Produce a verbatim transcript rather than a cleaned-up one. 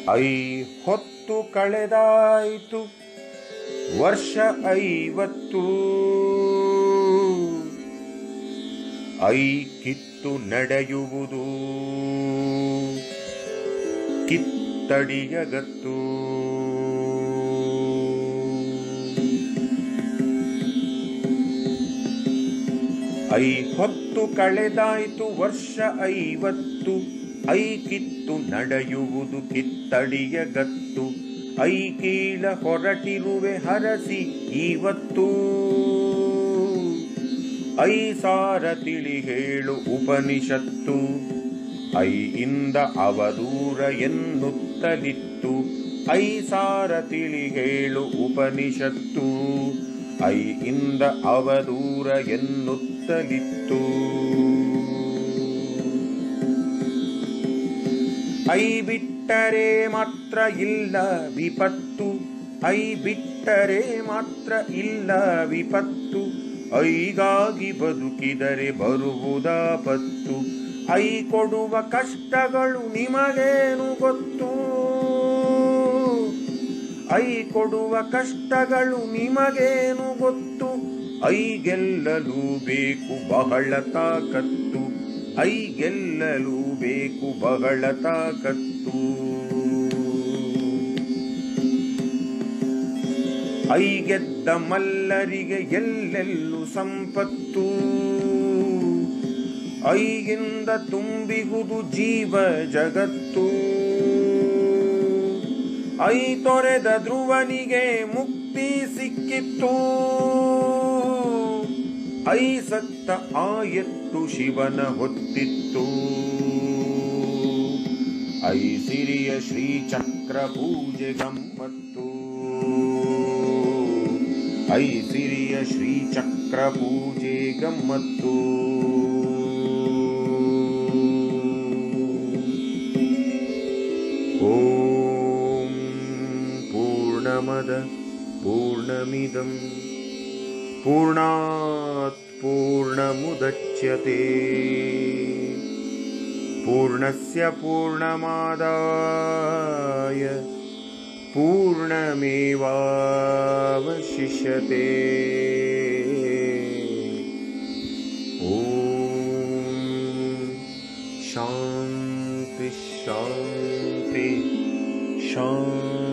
I ಹೊತ್ತು ಕಳೆದಾಯಿತು ವರ್ಷ ಐವತ್ತು, ಐ ಕಿತ್ತು ನಡೆಯುವುದು ಕಿತ್ತಡಿಯಗತ್ತು. ಐ ಹೊತ್ತು ಕಳೆದಾಯ್ತು ವರ್ಷ ಐವತ್ತು, ಐ ಕಿತ್ತು ನಡೆಯುವುದು ಕಿತ್ತಡಿಯಗತ್ತು. ಐ ಕೀಳ ಹೊರಟಿರುವೆ ಹರಸಿ ಇವತ್ತು, ಐ ಸಾರ ತಿಳಿ ಹೇಳು ಉಪನಿಷತ್ತು. ಐ ಇಂದ ಅವದೂರ ಎನ್ನುತ್ತಲಿತ್ತು, ಐ ಸಾರ ತಿಳಿ ಹೇಳು ಉಪನಿಷತ್ತು. ಐ ಇಂದ ಅವದೂರ ಎನ್ನುತ್ತಲಿತ್ತು. ಐ ಬಿಟ್ಟರೆ ಮಾತ್ರ ಇಲ್ಲ ವಿಪತ್ತು, ಐ ಬಿಟ್ಟರೆ ಮಾತ್ರ ಇಲ್ಲ ವಿಪತ್ತು. ಐಗಾಗಿ ಬದುಕಿದರೆ ಬರುವುದಾಪತ್ತು, ಐ ಕೊಡುವ ಕಷ್ಟಗಳು ನಿಮಗೇನು ಗೊತ್ತು. ಐ ಕೊಡುವ ಕಷ್ಟಗಳು ನಿಮಗೇನು ಗೊತ್ತು. ಐ ಗೆಲ್ಲಲು ಬೇಕು ಬಹಳ ತಾಕತ್ತು, ಐ ಗೆಲ್ಲಲು ಬೇಕು ಬಹಳ ತಾಕತ್ತು. ಐ ಗೆದ್ದ ಮಲ್ಲರಿಗೆ ಎಲ್ಲೆಲ್ಲೂ ಸಂಪತ್ತು, ಐಗಿಂದ ತುಂಬಿಗುವುದು ಜೀವ ಜಗತ್ತು. ಐ ತೊರೆದ ಧ್ರುವನಿಗೆ ಮುಕ್ತಿ ಸಿಕ್ಕಿತ್ತು, ಐ ಸತ್ತ ಆಯತ್ತು ಶಿವನ ಹೊತ್ತಿತ್ತು. ಐ ಸಿರಿಯ ಶ್ರೀಚಕ್ರ ಪೂಜೆ ಗಮ್ಮತ್ತು, ಐ ಸಿರಿಯ ಶ್ರೀಚಕ್ರ ಪೂಜೆ ಗಮ್ಮತ್ತು. ಓಂ ಪೂರ್ಣಮದ ಪೂರ್ಣಮಿದಂ ಪೂರ್ಣಾತ್ ಪೂರ್ಣಮುದಚ್ಯತೆ ಪೂರ್ಣಸ್ಯ ಪೂರ್ಣಮಾದಾಯ ಪೂರ್ಣಮೇವಾವಶಿಷ್ಯತೆ. ಓಂ ಶಾಂತಿ ಶಾಂತಿ ಶಾಂತಿ.